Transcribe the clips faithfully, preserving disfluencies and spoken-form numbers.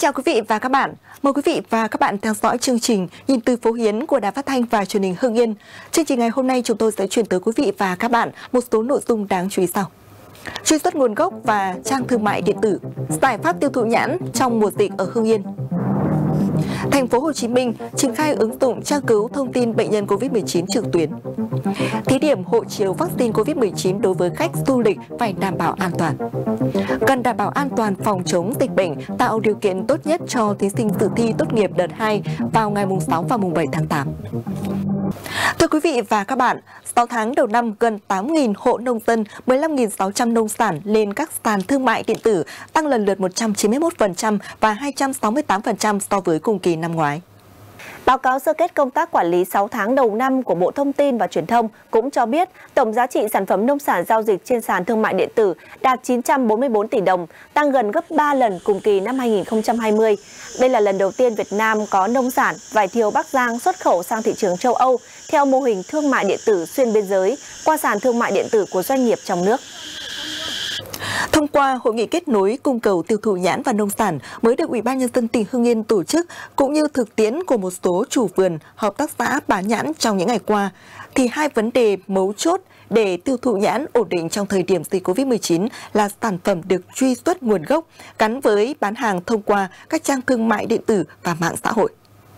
chào quý vị và các bạn. Mời quý vị và các bạn theo dõi chương trình Nhìn từ phố Hiến của Đài Phát thanh và Truyền hình Hưng Yên. Chương trình ngày hôm nay chúng tôi sẽ chuyển tới quý vị và các bạn một số nội dung đáng chú ý sau. Truy xuất nguồn gốc và trang thương mại điện tử, giải pháp tiêu thụ nhãn trong mùa dịch ở Hưng Yên. Thành phố Hồ Chí Minh triển khai ứng dụng tra cứu thông tin bệnh nhân Covid mười chín trực tuyến. Thí điểm hộ chiếu vaccine Covid mười chín đối với khách du lịch phải đảm bảo an toàn. Cần đảm bảo an toàn phòng chống dịch bệnh, tạo điều kiện tốt nhất cho thí sinh dự thi tốt nghiệp đợt hai vào ngày mùng sáu và mùng bảy tháng tám. Thưa quý vị và các bạn, sáu tháng đầu năm, gần tám nghìn hộ nông dân, mười lăm nghìn sáu trăm nông sản lên các sàn thương mại điện tử, tăng lần lượt một trăm chín mươi mốt phần trăm và hai trăm sáu mươi tám phần trăm so với cùng kỳ năm ngoái. Báo cáo sơ kết công tác quản lý sáu tháng đầu năm của Bộ Thông tin và Truyền thông cũng cho biết tổng giá trị sản phẩm nông sản giao dịch trên sàn thương mại điện tử đạt chín trăm bốn mươi tư tỷ đồng, tăng gần gấp ba lần cùng kỳ năm hai nghìn không trăm hai mươi. Đây là lần đầu tiên Việt Nam có nông sản, vải thiều Bắc Giang xuất khẩu sang thị trường châu Âu theo mô hình thương mại điện tử xuyên biên giới qua sàn thương mại điện tử của doanh nghiệp trong nước. Thông qua hội nghị kết nối cung cầu tiêu thụ nhãn và nông sản mới được Ủy ban Nhân dân tỉnh Hưng Yên tổ chức, cũng như thực tiễn của một số chủ vườn, hợp tác xã bán nhãn trong những ngày qua, thì hai vấn đề mấu chốt để tiêu thụ nhãn ổn định trong thời điểm dịch Covid mười chín là sản phẩm được truy xuất nguồn gốc gắn với bán hàng thông qua các trang thương mại điện tử và mạng xã hội.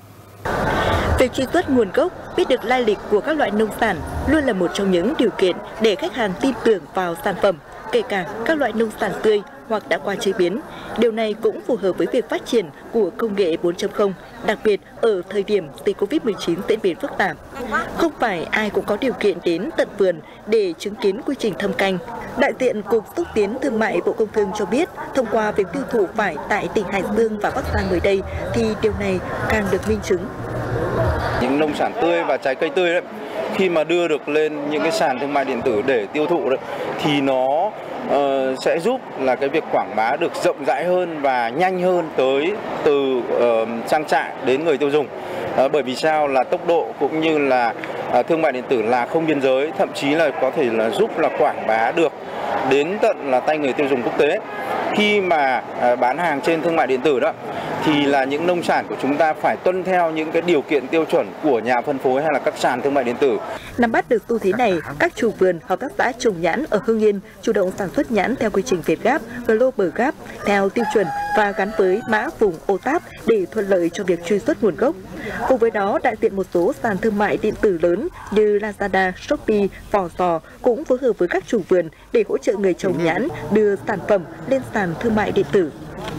Việc truy xuất nguồn gốc, biết được lai lịch của các loại nông sản luôn là một trong những điều kiện để khách hàng tin tưởng vào sản phẩm, kể cả các loại nông sản tươi hoặc đã qua chế biến. Điều này cũng phù hợp với việc phát triển của công nghệ bốn chấm không, đặc biệt ở thời điểm dịch Covid mười chín diễn biến phức tạp. Không phải ai cũng có điều kiện đến tận vườn để chứng kiến quy trình thâm canh. Đại diện Cục Xúc tiến Thương mại Bộ Công Thương cho biết, thông qua việc tiêu thụ vải tại tỉnh Hải Dương và Bắc Giang mới đây, thì điều này càng được minh chứng. Những nông sản tươi và trái cây tươi đấy, khi mà đưa được lên những cái sàn thương mại điện tử để tiêu thụ đấy, thì nó uh, sẽ giúp là cái việc quảng bá được rộng rãi hơn và nhanh hơn tới từ uh, trang trại đến người tiêu dùng. Uh, bởi vì sao là tốc độ cũng như là uh, thương mại điện tử là không biên giới, thậm chí là có thể là giúp là quảng bá được đến tận là tay người tiêu dùng quốc tế. Khi mà uh, bán hàng trên thương mại điện tử đó, thì là những nông sản của chúng ta phải tuân theo những cái điều kiện tiêu chuẩn của nhà phân phối hay là các sàn thương mại điện tử. Nắm bắt được xu thế này, các chủ vườn, hợp tác xã trồng nhãn ở Hưng Yên chủ động sản xuất nhãn theo quy trình Việt Gap, Global Gap theo tiêu chuẩn và gắn với mã vùng ô táp để thuận lợi cho việc truy xuất nguồn gốc. Cùng với đó, đại diện một số sàn thương mại điện tử lớn như Lazada, Shopee, Vò Sò cũng phối hợp với các chủ vườn để hỗ trợ người trồng nhãn đưa sản phẩm lên sàn thương mại điện tử.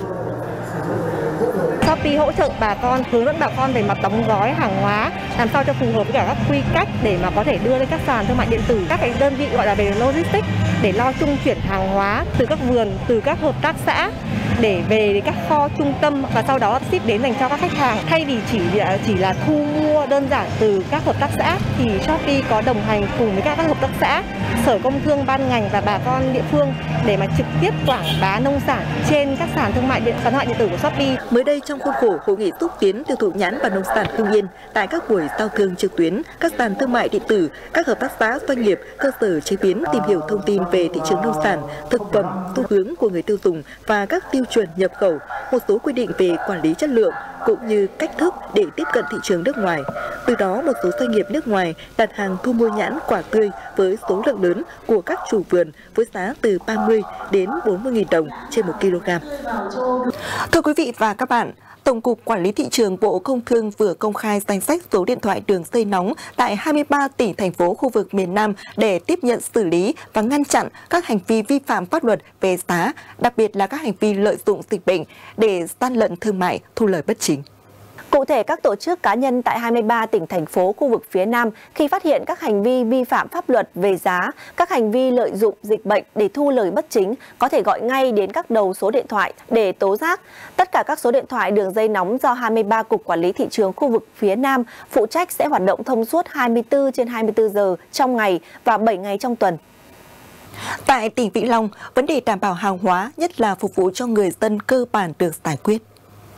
Shopee hỗ trợ bà con, hướng dẫn bà con về mặt đóng gói hàng hóa, làm sao cho phù hợp với cả các quy cách để mà có thể đưa lên các sàn thương mại điện tử, các cái đơn vị gọi là về logistics để lo trung chuyển hàng hóa từ các vườn, từ các hợp tác xã để về đến các kho trung tâm và sau đó ship đến dành cho các khách hàng. Thay vì chỉ chỉ là thu mua đơn giản từ các hợp tác xã thì Shopee có đồng hành cùng với các hợp tác xã, Sở Công Thương, ban ngành và bà con địa phương để mà trực tiếp quảng bá nông sản trên các sàn thương mại điện sàn thương mại điện tử của Shopee. Mới đây, trong khuôn khổ hội nghị xúc tiến tiêu thụ nhãn và nông sản Hưng Yên, tại các buổi giao thương trực tuyến, các sàn thương mại điện tử, các hợp tác xã, doanh nghiệp, cơ sở chế biến tìm hiểu thông tin về thị trường nông sản, thực phẩm, xu hướng của người tiêu dùng và các tiêu chuẩn nhập khẩu, một số quy định về quản lý chất lượng cũng như cách thức để tiếp cận thị trường nước ngoài. Từ đó, một số doanh nghiệp nước ngoài đặt hàng thu mua nhãn quả tươi với số lượng lớn của các chủ vườn với giá từ ba mươi đến bốn mươi nghìn đồng trên một kg. Thưa quý vị và các bạn, Tổng cục Quản lý Thị trường Bộ Công Thương vừa công khai danh sách số điện thoại đường dây nóng tại hai mươi ba tỉnh, thành phố khu vực miền Nam để tiếp nhận, xử lý và ngăn chặn các hành vi vi phạm pháp luật về giá, đặc biệt là các hành vi lợi dụng dịch bệnh để gian lận thương mại, thu lời bất chính. Cụ thể, các tổ chức cá nhân tại hai mươi ba tỉnh, thành phố khu vực phía Nam khi phát hiện các hành vi vi phạm pháp luật về giá, các hành vi lợi dụng dịch bệnh để thu lời bất chính có thể gọi ngay đến các đầu số điện thoại để tố giác. Tất cả các số điện thoại đường dây nóng do hai mươi ba cục quản lý thị trường khu vực phía Nam phụ trách sẽ hoạt động thông suốt hai mươi tư trên hai mươi tư giờ trong ngày và bảy ngày trong tuần. Tại tỉnh Vĩnh Long, vấn đề đảm bảo hàng hóa, nhất là phục vụ cho người dân cơ bản được giải quyết.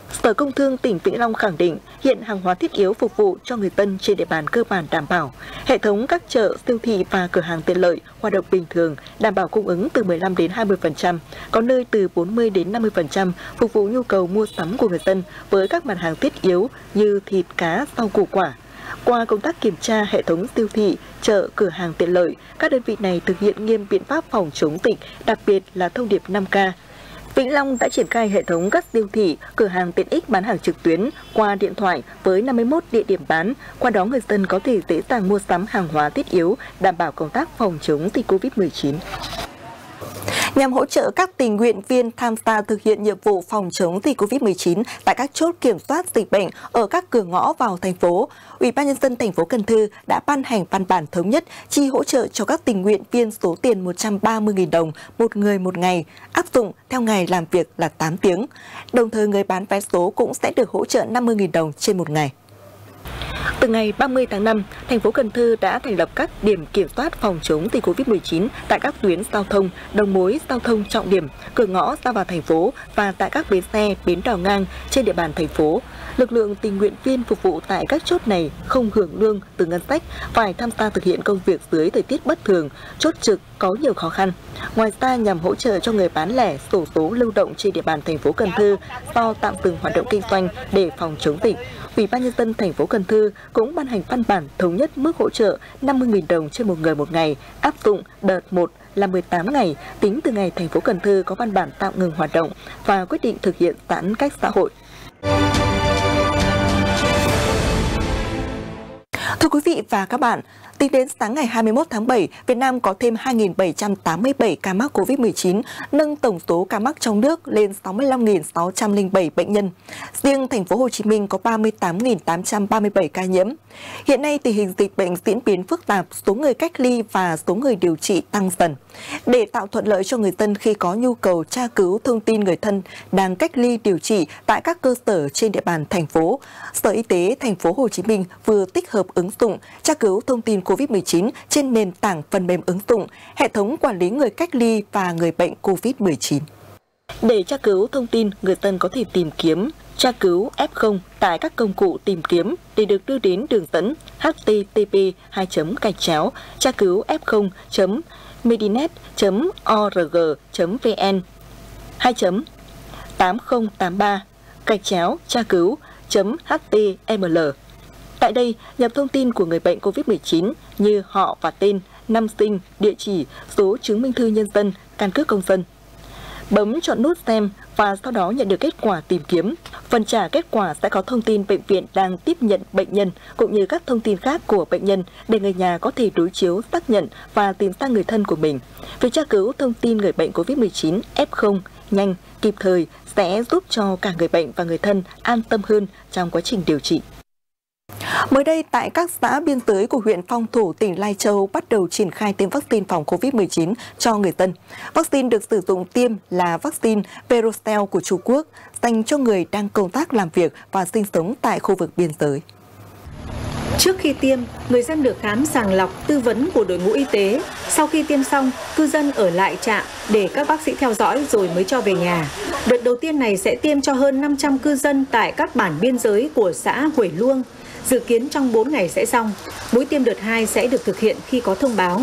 Sở Công Thương tỉnh Vĩnh Long khẳng định hiện hàng hóa thiết yếu phục vụ cho người dân trên địa bàn cơ bản đảm bảo. Hệ thống các chợ, siêu thị và cửa hàng tiện lợi hoạt động bình thường, đảm bảo cung ứng từ mười lăm đến hai mươi phần trăm, có nơi từ bốn mươi đến năm mươi phần trăm phục vụ nhu cầu mua sắm của người dân với các mặt hàng thiết yếu như thịt, cá, rau củ quả. Qua công tác kiểm tra hệ thống siêu thị, chợ, cửa hàng tiện lợi, các đơn vị này thực hiện nghiêm biện pháp phòng chống dịch, đặc biệt là thông điệp năm K. Vĩnh Long đã triển khai hệ thống các siêu thị, cửa hàng tiện ích bán hàng trực tuyến qua điện thoại với năm mươi mốt địa điểm bán. Qua đó người dân có thể dễ dàng mua sắm hàng hóa thiết yếu, đảm bảo công tác phòng chống dịch Covid mười chín. Nhằm hỗ trợ các tình nguyện viên tham gia thực hiện nhiệm vụ phòng chống dịch Covid mười chín tại các chốt kiểm soát dịch bệnh ở các cửa ngõ vào thành phố, Ủy ban nhân dân thành phố Cần Thơ đã ban hành văn bản thống nhất chi hỗ trợ cho các tình nguyện viên số tiền một trăm ba mươi nghìn đồng một người một ngày, áp dụng theo ngày làm việc là tám tiếng. Đồng thời người bán vé số cũng sẽ được hỗ trợ năm mươi nghìn đồng trên một ngày. Từ ngày ba mươi tháng năm, thành phố Cần Thơ đã thành lập các điểm kiểm soát phòng chống dịch Covid mười chín tại các tuyến giao thông, đầu mối giao thông trọng điểm, cửa ngõ ra vào thành phố và tại các bến xe, bến đò ngang trên địa bàn thành phố. Lực lượng tình nguyện viên phục vụ tại các chốt này không hưởng lương từ ngân sách, phải tham gia thực hiện công việc dưới thời tiết bất thường, chốt trực có nhiều khó khăn. Ngoài ra, nhằm hỗ trợ cho người bán lẻ xổ số lưu động trên địa bàn thành phố Cần Thơ do tạm dừng hoạt động kinh doanh để phòng chống dịch, Ủy ban nhân dân thành phố Cần Thơ cũng ban hành văn bản thống nhất mức hỗ trợ năm mươi nghìn đồng trên một người một ngày, áp dụng đợt một là mười tám ngày tính từ ngày thành phố Cần Thơ có văn bản tạm ngừng hoạt động và quyết định thực hiện giãn cách xã hội. Thưa quý vị và các bạn, tính đến sáng ngày hai mươi mốt tháng bảy, Việt Nam có thêm hai nghìn bảy trăm tám mươi bảy ca mắc Covid mười chín, nâng tổng số ca mắc trong nước lên sáu mươi lăm nghìn sáu trăm lẻ bảy bệnh nhân. Riêng thành phố Hồ Chí Minh có ba mươi tám nghìn tám trăm ba mươi bảy ca nhiễm. Hiện nay tình hình dịch bệnh diễn biến phức tạp, số người cách ly và số người điều trị tăng dần. Để tạo thuận lợi cho người dân khi có nhu cầu tra cứu thông tin người thân đang cách ly điều trị tại các cơ sở trên địa bàn thành phố, Sở Y tế thành phố Hồ Chí Minh vừa tích hợp ứng dụng tra cứu thông tin Covid mười chín trên nền tảng phần mềm ứng dụng, hệ thống quản lý người cách ly và người bệnh Covid mười chín. Để tra cứu thông tin, người dân có thể tìm kiếm tra cứu ép không tại các công cụ tìm kiếm để được đưa đến đường dẫn h t t p hai gạch chéo tra cứu ép không chấm medinet chấm org chấm vn hai tám không tám ba gạch chéo tra cứu chấm html. Tại đây, nhập thông tin của người bệnh Covid mười chín như họ và tên, năm sinh, địa chỉ, số chứng minh thư nhân dân, căn cước công dân. Bấm chọn nút xem và sau đó nhận được kết quả tìm kiếm. Phần trả kết quả sẽ có thông tin bệnh viện đang tiếp nhận bệnh nhân cũng như các thông tin khác của bệnh nhân để người nhà có thể đối chiếu, xác nhận và tìm ra người thân của mình. Việc tra cứu thông tin người bệnh Covid mười chín ép không nhanh, kịp thời sẽ giúp cho cả người bệnh và người thân an tâm hơn trong quá trình điều trị. Mới đây, tại các xã biên giới của huyện Phong Thổ, tỉnh Lai Châu bắt đầu triển khai tiêm vaccine phòng Covid mười chín cho người dân. Vaccine được sử dụng tiêm là vaccine Verocell của Trung Quốc, dành cho người đang công tác làm việc và sinh sống tại khu vực biên giới. Trước khi tiêm, người dân được khám sàng lọc, tư vấn của đội ngũ y tế. Sau khi tiêm xong, cư dân ở lại trạm để các bác sĩ theo dõi rồi mới cho về nhà. Đợt đầu tiên này sẽ tiêm cho hơn năm trăm cư dân tại các bản biên giới của xã Huổi Luông. Dự kiến trong bốn ngày sẽ xong. Mũi tiêm đợt hai sẽ được thực hiện khi có thông báo.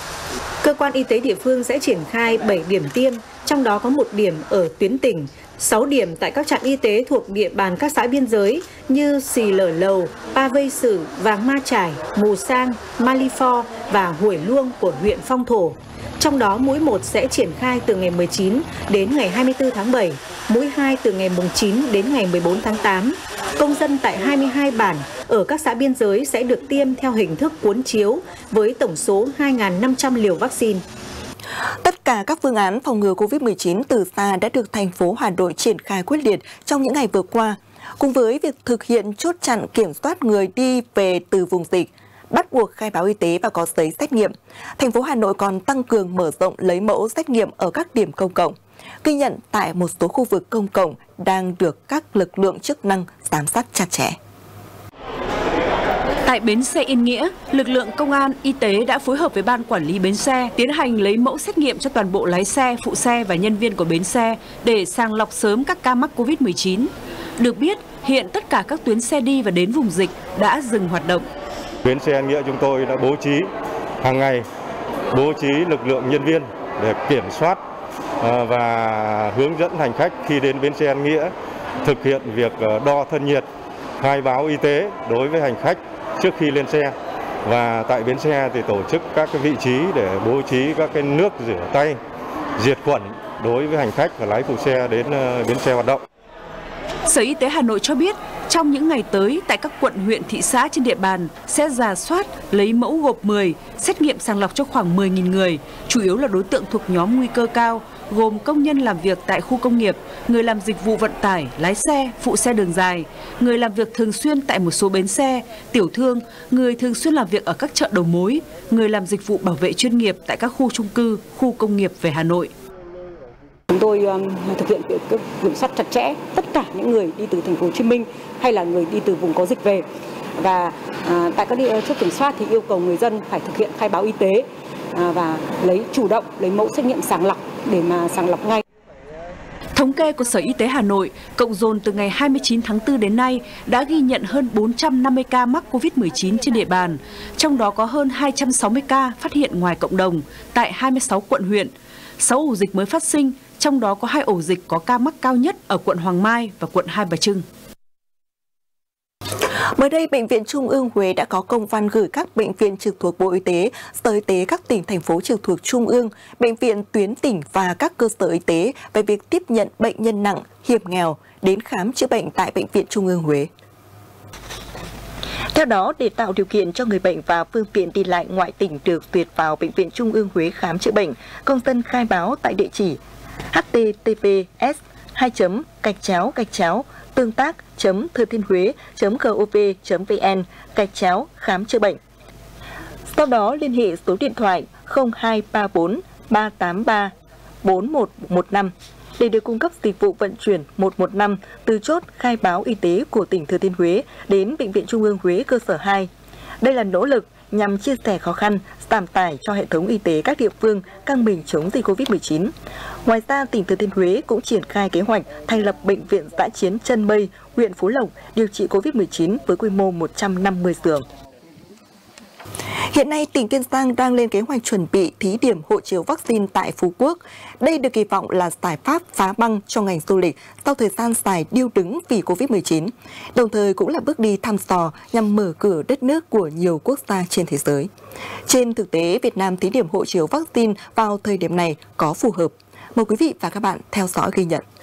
Cơ quan y tế địa phương sẽ triển khai bảy điểm tiêm, trong đó có một điểm ở tuyến tỉnh, sáu điểm tại các trạm y tế thuộc địa bàn các xã biên giới như Xì Lở Lầu, Pa Vây Sử, Vàng Ma Trải, Mù Sang, Malifor và Huổi Luông của huyện Phong Thổ. Trong đó mũi một sẽ triển khai từ ngày mười chín đến ngày hai mươi tư tháng bảy, mũi hai từ ngày chín đến ngày mười bốn tháng tám. Công dân tại hai mươi hai bản ở các xã biên giới sẽ được tiêm theo hình thức cuốn chiếu với tổng số hai nghìn năm trăm liều vaccine. Tất cả các phương án phòng ngừa Covid mười chín từ xa đã được thành phố Hà Nội triển khai quyết liệt trong những ngày vừa qua. Cùng với việc thực hiện chốt chặn kiểm soát người đi về từ vùng dịch, bắt buộc khai báo y tế và có giấy xét nghiệm, thành phố Hà Nội còn tăng cường mở rộng lấy mẫu xét nghiệm ở các điểm công cộng. Ghi nhận tại một số khu vực công cộng đang được các lực lượng chức năng giám sát chặt chẽ. Tại bến xe Yên Nghĩa, lực lượng công an, y tế đã phối hợp với ban quản lý bến xe tiến hành lấy mẫu xét nghiệm cho toàn bộ lái xe, phụ xe và nhân viên của bến xe để sàng lọc sớm các ca mắc Covid mười chín. Được biết, hiện tất cả các tuyến xe đi và đến vùng dịch đã dừng hoạt động. Bến xe An Nghĩa chúng tôi đã bố trí hàng ngày, bố trí lực lượng nhân viên để kiểm soát và hướng dẫn hành khách khi đến bến xe An Nghĩa thực hiện việc đo thân nhiệt, khai báo y tế đối với hành khách trước khi lên xe. Và tại bến xe thì tổ chức các cái vị trí để bố trí các cái nước rửa tay, diệt khuẩn đối với hành khách và lái phụ xe đến bến xe hoạt động. Sở Y tế Hà Nội cho biết, trong những ngày tới, tại các quận, huyện, thị xã trên địa bàn sẽ rà soát, lấy mẫu gộp mười, xét nghiệm sàng lọc cho khoảng mười nghìn người, chủ yếu là đối tượng thuộc nhóm nguy cơ cao, gồm công nhân làm việc tại khu công nghiệp, người làm dịch vụ vận tải, lái xe, phụ xe đường dài, người làm việc thường xuyên tại một số bến xe, tiểu thương, người thường xuyên làm việc ở các chợ đầu mối, người làm dịch vụ bảo vệ chuyên nghiệp tại các khu chung cư, khu công nghiệp về Hà Nội. Chúng tôi thực hiện kiểm soát chặt chẽ tất cả những người đi từ thành phố Hồ Chí Minh hay là người đi từ vùng có dịch về, và à, tại các chốt kiểm soát thì yêu cầu người dân phải thực hiện khai báo y tế à, và lấy chủ động lấy mẫu xét nghiệm sàng lọc để mà sàng lọc ngay. Thống kê của Sở Y tế Hà Nội, cộng dồn từ ngày hai mươi chín tháng tư đến nay đã ghi nhận hơn bốn trăm năm mươi ca mắc Covid mười chín trên địa bàn, trong đó có hơn hai trăm sáu mươi ca phát hiện ngoài cộng đồng tại hai mươi sáu quận huyện, sáu ổ dịch mới phát sinh, trong đó có hai ổ dịch có ca mắc cao nhất ở quận Hoàng Mai và quận Hai Bà Trưng. Mới đây, Bệnh viện Trung ương Huế đã có công văn gửi các bệnh viện trực thuộc Bộ Y tế, Sở Y tế các tỉnh, thành phố trực thuộc Trung ương, bệnh viện tuyến tỉnh và các cơ sở y tế về việc tiếp nhận bệnh nhân nặng, hiểm nghèo đến khám chữa bệnh tại Bệnh viện Trung ương Huế. Theo đó, để tạo điều kiện cho người bệnh và phương tiện đi lại ngoại tỉnh được duyệt vào Bệnh viện Trung ương Huế khám chữa bệnh, công dân khai báo tại địa chỉ h t t p s hai chấm gạch chéo gạch chéo tương tác chấm thừa thiên huế chấm gov chấm vn gạch chéo khám chữa bệnh. Sau đó liên hệ số điện thoại không hai ba bốn ba tám ba bốn một một năm để được cung cấp dịch vụ vận chuyển một một năm từ chốt khai báo y tế của tỉnh Thừa Thiên Huế đến Bệnh viện Trung ương Huế cơ sở hai. Đây là nỗ lực nhằm chia sẻ khó khăn, giảm tải cho hệ thống y tế các địa phương căng mình chống dịch Covid mười chín. Ngoài ra, tỉnh Thừa Thiên Huế cũng triển khai kế hoạch thành lập Bệnh viện dã chiến Chân Mây, huyện Phú Lộc điều trị Covid mười chín với quy mô một trăm năm mươi giường. Hiện nay, tỉnh Kiên Giang đang lên kế hoạch chuẩn bị thí điểm hộ chiếu vaccine tại Phú Quốc. Đây được kỳ vọng là giải pháp phá băng cho ngành du lịch sau thời gian dài điêu đứng vì Covid mười chín, đồng thời cũng là bước đi thăm dò nhằm mở cửa đất nước của nhiều quốc gia trên thế giới. Trên thực tế, Việt Nam thí điểm hộ chiếu vaccine vào thời điểm này có phù hợp. Mời quý vị và các bạn theo dõi ghi nhận.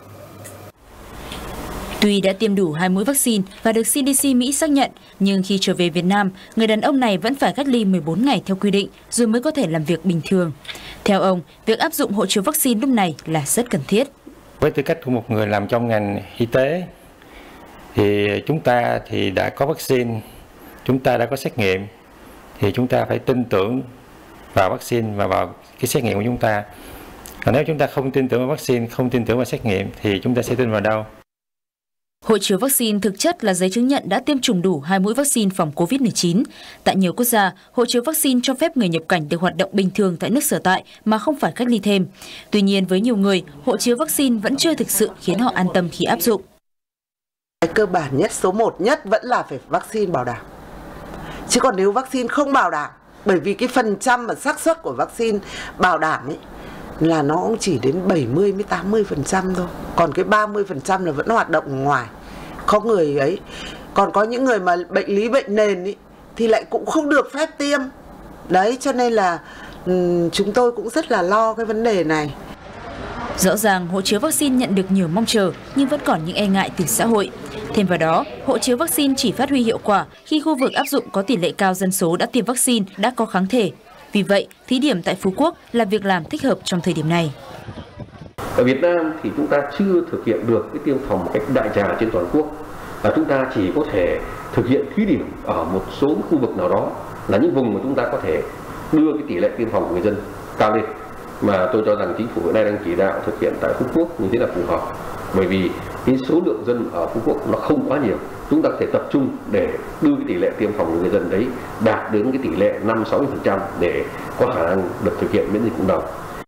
Tuy đã tiêm đủ hai mũi vaccine và được C D C Mỹ xác nhận, nhưng khi trở về Việt Nam, người đàn ông này vẫn phải cách ly mười bốn ngày theo quy định rồi mới có thể làm việc bình thường. Theo ông, việc áp dụng hộ chiếu vaccine lúc này là rất cần thiết. Với tư cách của một người làm trong ngành y tế, thì chúng ta thì đã có vaccine, chúng ta đã có xét nghiệm, thì chúng ta phải tin tưởng vào vaccine và vào cái xét nghiệm của chúng ta. Còn nếu chúng ta không tin tưởng vào vaccine, không tin tưởng vào xét nghiệm, thì chúng ta sẽ tin vào đâu? Hộ chiếu vaccine thực chất là giấy chứng nhận đã tiêm chủng đủ hai mũi vaccine phòng Covid mười chín. Tại nhiều quốc gia, hộ chiếu vaccine cho phép người nhập cảnh được hoạt động bình thường tại nước sở tại mà không phải cách ly thêm. Tuy nhiên, với nhiều người, hộ chiếu vaccine vẫn chưa thực sự khiến họ an tâm khi áp dụng. Cơ bản nhất, số một nhất vẫn là phải vaccine bảo đảm. Chứ còn nếu vaccine không bảo đảm, bởi vì cái phần trăm và xác suất của vaccine bảo đảm ấy, là nó cũng chỉ đến bảy mươi đến tám mươi phần trăm thôi. Còn cái ba mươi phần trăm là vẫn hoạt động ở ngoài. Có người ấy. Còn có những người mà bệnh lý bệnh nền ấy, thì lại cũng không được phép tiêm. Đấy, cho nên là um, chúng tôi cũng rất là lo cái vấn đề này. Rõ ràng hộ chiếu vaccine nhận được nhiều mong chờ nhưng vẫn còn những e ngại từ xã hội. Thêm vào đó, hộ chiếu vaccine chỉ phát huy hiệu quả khi khu vực áp dụng có tỷ lệ cao dân số đã tiêm vaccine, đã có kháng thể. Vì vậy, thí điểm tại Phú Quốc là việc làm thích hợp trong thời điểm này. Ở Việt Nam thì chúng ta chưa thực hiện được cái tiêm phòng một cách đại trà trên toàn quốc. Và chúng ta chỉ có thể thực hiện thí điểm ở một số khu vực nào đó, là những vùng mà chúng ta có thể đưa cái tỷ lệ tiêm phòng của người dân cao lên. Mà tôi cho rằng chính phủ hiện nay đang chỉ đạo thực hiện tại Phú Quốc như thế là phù hợp. Bởi vì cái số lượng dân ở Phú Quốc nó không quá nhiều. Chúng ta có thể tập trung để đưa cái tỷ lệ tiêm phòng của người dân đấy đạt đến cái tỷ lệ năm đến sáu mươi phần trăm để có khả năng được thực hiện miễn dịch cộng đồng.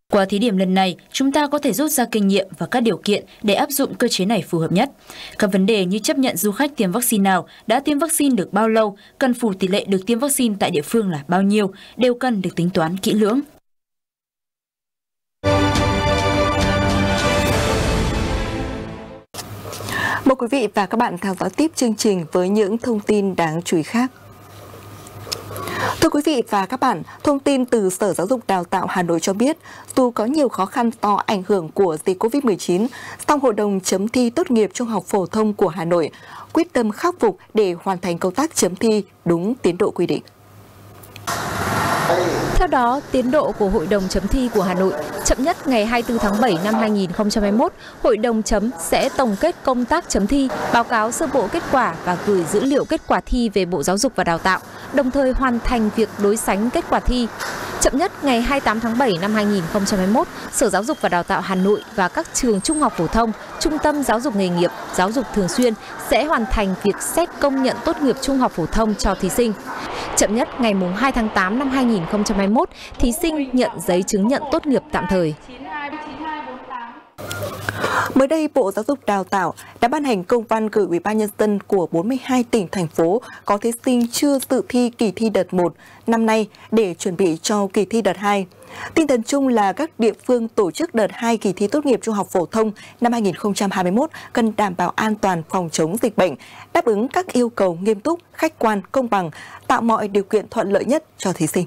Qua thí điểm lần này, chúng ta có thể rút ra kinh nghiệm và các điều kiện để áp dụng cơ chế này phù hợp nhất. Các vấn đề như chấp nhận du khách tiêm vaccine nào, đã tiêm vaccine được bao lâu, cần phủ tỷ lệ được tiêm vaccine tại địa phương là bao nhiêu, đều cần được tính toán kỹ lưỡng. Mời quý vị và các bạn theo dõi tiếp chương trình với những thông tin đáng chú ý khác. Thưa quý vị và các bạn, thông tin từ Sở Giáo dục Đào tạo Hà Nội cho biết, dù có nhiều khó khăn do ảnh hưởng của dịch Covid mười chín, song Hội đồng chấm thi tốt nghiệp trung học phổ thông của Hà Nội quyết tâm khắc phục để hoàn thành công tác chấm thi đúng tiến độ quy định. Theo đó, tiến độ của Hội đồng chấm thi của Hà Nội chậm nhất ngày hai mươi tư tháng bảy năm hai nghìn không trăm hai mươi mốt, Hội đồng chấm sẽ tổng kết công tác chấm thi, báo cáo sơ bộ kết quả và gửi dữ liệu kết quả thi về Bộ Giáo dục và Đào tạo, đồng thời hoàn thành việc đối sánh kết quả thi. Chậm nhất ngày hai mươi tám tháng bảy năm hai nghìn không trăm hai mươi mốt, Sở Giáo dục và Đào tạo Hà Nội và các trường trung học phổ thông, trung tâm giáo dục nghề nghiệp, giáo dục thường xuyên sẽ hoàn thành việc xét công nhận tốt nghiệp trung học phổ thông cho thí sinh. Chậm nhất ngày hai tháng tám năm hai nghìn không trăm hai mươi mốt, thí sinh nhận giấy chứng nhận tốt nghiệp tạm thời. Mới đây, Bộ Giáo dục Đào tạo đã ban hành công văn gửi Ủy ban nhân dân của bốn mươi hai tỉnh, thành phố có thí sinh chưa dự thi kỳ thi đợt một năm nay để chuẩn bị cho kỳ thi đợt hai. Tinh thần chung là các địa phương tổ chức đợt hai kỳ thi tốt nghiệp trung học phổ thông năm hai nghìn không trăm hai mươi mốt cần đảm bảo an toàn phòng chống dịch bệnh, đáp ứng các yêu cầu nghiêm túc, khách quan, công bằng, tạo mọi điều kiện thuận lợi nhất cho thí sinh.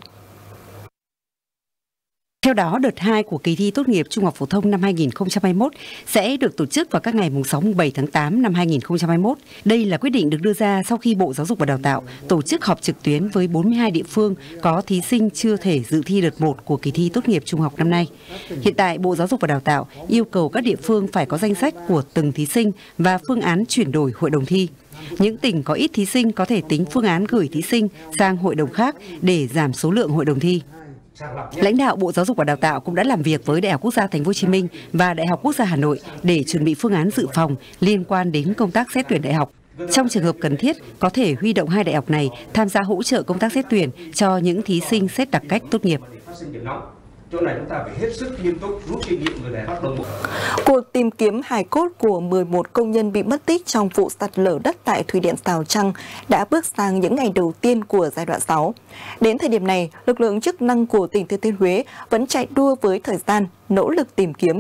Theo đó, đợt hai của kỳ thi tốt nghiệp trung học phổ thông năm hai nghìn không trăm hai mươi mốt sẽ được tổ chức vào các ngày mùng sáu mùng bảy tháng tám năm hai nghìn không trăm hai mươi mốt. Đây là quyết định được đưa ra sau khi Bộ Giáo dục và Đào tạo tổ chức họp trực tuyến với bốn mươi hai địa phương có thí sinh chưa thể dự thi đợt một của kỳ thi tốt nghiệp trung học năm nay. Hiện tại, Bộ Giáo dục và Đào tạo yêu cầu các địa phương phải có danh sách của từng thí sinh và phương án chuyển đổi hội đồng thi. Những tỉnh có ít thí sinh có thể tính phương án gửi thí sinh sang hội đồng khác để giảm số lượng hội đồng thi. Lãnh đạo Bộ Giáo dục và Đào tạo cũng đã làm việc với Đại học Quốc gia Thành phố Hồ Chí Minh và Đại học Quốc gia Hà Nội để chuẩn bị phương án dự phòng liên quan đến công tác xét tuyển đại học. Trong trường hợp cần thiết, có thể huy động hai đại học này tham gia hỗ trợ công tác xét tuyển cho những thí sinh xét đặc cách tốt nghiệp. Chỗ này chúng ta phải hết sức nghiêm túc, rút kinh nghiệm rồi để bắt đầu. Cuộc tìm kiếm hài cốt của mười một công nhân bị mất tích trong vụ sạt lở đất tại Thủy điện Sào Trăng đã bước sang những ngày đầu tiên của giai đoạn sáu. Đến thời điểm này, lực lượng chức năng của tỉnh Thừa Thiên Huế vẫn chạy đua với thời gian, nỗ lực tìm kiếm.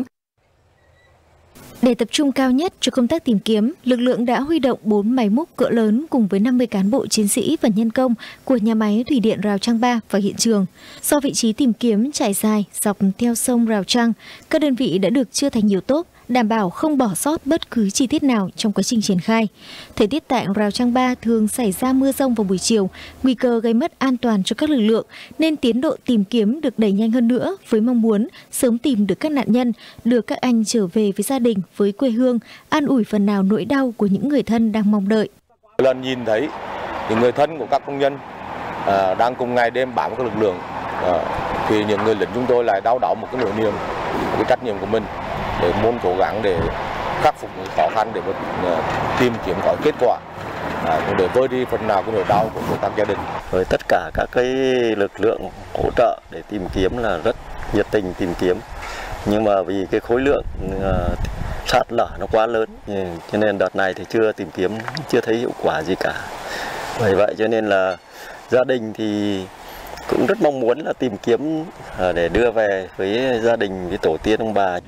Để tập trung cao nhất cho công tác tìm kiếm, lực lượng đã huy động bốn máy múc cỡ lớn cùng với năm mươi cán bộ chiến sĩ và nhân công của nhà máy thủy điện Rào Trăng ba vào hiện trường. Do vị trí tìm kiếm trải dài dọc theo sông Rào Trăng, các đơn vị đã được chia thành nhiều tốp, đảm bảo không bỏ sót bất cứ chi tiết nào trong quá trình triển khai. Thời tiết tại Rào Trăng ba thường xảy ra mưa rông vào buổi chiều, nguy cơ gây mất an toàn cho các lực lượng, nên tiến độ tìm kiếm được đẩy nhanh hơn nữa với mong muốn sớm tìm được các nạn nhân, đưa các anh trở về với gia đình, với quê hương, an ủi phần nào nỗi đau của những người thân đang mong đợi. Lần nhìn thấy những người thân của các công nhân à, đang cùng ngày đêm bám các lực lượng, à, thì những người lính chúng tôi lại đau đáu một cái nỗi niềm, một cái trách nhiệm của mình để muốn cố gắng để khắc phục những khó khăn để uh, tìm kiếm có kết quả, uh, để vơi đi phần nào cái nỗi đau của, của các gia đình. Với tất cả các cái lực lượng hỗ trợ để tìm kiếm là rất nhiệt tình tìm kiếm, nhưng mà vì cái khối lượng uh, sạt lở nó quá lớn, cho nên đợt này thì chưa tìm kiếm, chưa thấy hiệu quả gì cả. Bởi vậy cho nên là gia đình thì cũng rất mong muốn là tìm kiếm uh, để đưa về với gia đình, với tổ tiên ông bà.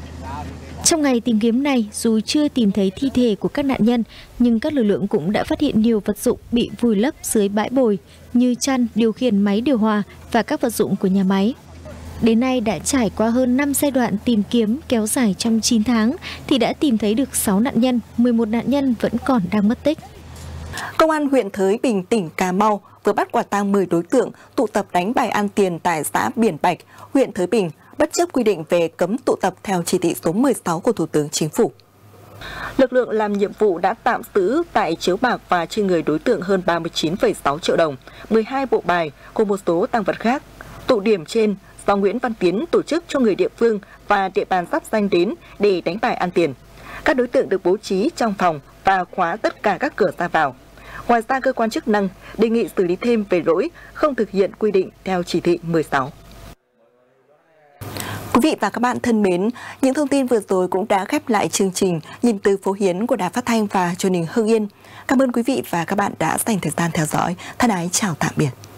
Trong ngày tìm kiếm này, dù chưa tìm thấy thi thể của các nạn nhân, nhưng các lực lượng cũng đã phát hiện nhiều vật dụng bị vùi lấp dưới bãi bồi như chăn, điều khiển máy điều hòa và các vật dụng của nhà máy. Đến nay đã trải qua hơn năm giai đoạn tìm kiếm kéo dài trong chín tháng thì đã tìm thấy được sáu nạn nhân, mười một nạn nhân vẫn còn đang mất tích. Công an huyện Thới Bình, tỉnh Cà Mau vừa bắt quả tang mười đối tượng tụ tập đánh bài ăn tiền tại xã Biển Bạch, huyện Thới Bình, bất chấp quy định về cấm tụ tập theo chỉ thị số mười sáu của Thủ tướng Chính phủ. Lực lượng làm nhiệm vụ đã tạm giữ tại chiếu bạc và trên người đối tượng hơn ba mươi chín phẩy sáu triệu đồng, mười hai bộ bài cùng một số tang vật khác. Tụ điểm trên do Nguyễn Văn Tiến tổ chức cho người địa phương và địa bàn giáp danh đến để đánh bài ăn tiền. Các đối tượng được bố trí trong phòng và khóa tất cả các cửa ra vào. Ngoài ra, cơ quan chức năng đề nghị xử lý thêm về lỗi không thực hiện quy định theo chỉ thị mười sáu. Quý vị và các bạn thân mến, những thông tin vừa rồi cũng đã khép lại chương trình Nhìn từ phố Hiến của Đài Phát thanh và Truyền hình Hưng Yên. Cảm ơn quý vị và các bạn đã dành thời gian theo dõi. Thân ái chào tạm biệt.